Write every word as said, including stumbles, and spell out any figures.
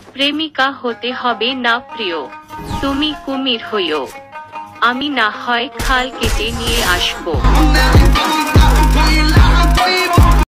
প্রেমিকা হতে হবে না প্রিয়, তুমি কুমির হইও, আমি না হয় খাল কেটে নিয়ে আসবো।